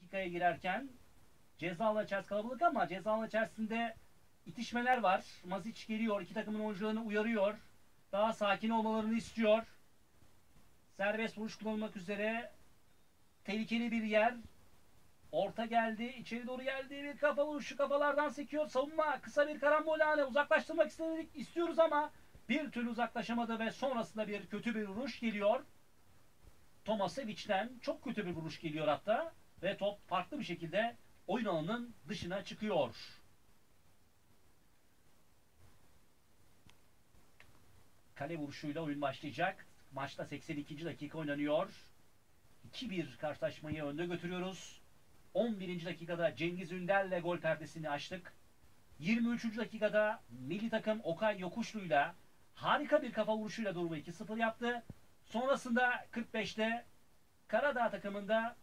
dakikaya girerken ceza alanı içerisinde kalabalık ama ceza alanı içerisinde itişmeler var. Mazic geliyor. İki takımın oyuncularını uyarıyor. Daha sakin olmalarını istiyor. Serbest vuruş kullanılmak üzere. Tehlikeli bir yer. Orta geldi. İçeri doğru geldi. Bir kafa vuruşu, kafalardan sekiyor. Savunma kısa bir karambol anı. Uzaklaştırmak istiyoruz ama bir türlü uzaklaşamadı ve sonrasında bir kötü bir vuruş geliyor. Tomasevic'den çok kötü bir vuruş geliyor hatta. Ve top farklı bir şekilde oyun alanının dışına çıkıyor. Kale vuruşuyla oyun başlayacak. Maçta 82. dakika oynanıyor. 2-1 karşılaşmayı önde götürüyoruz. 11. dakikada Cengiz Ünder'le gol perdesini açtık. 23. dakikada milli takım Okay Yokuşlu'yla harika bir kafa vuruşuyla durumu 2-0 yaptı. Sonrasında 45'te Karadağ takımında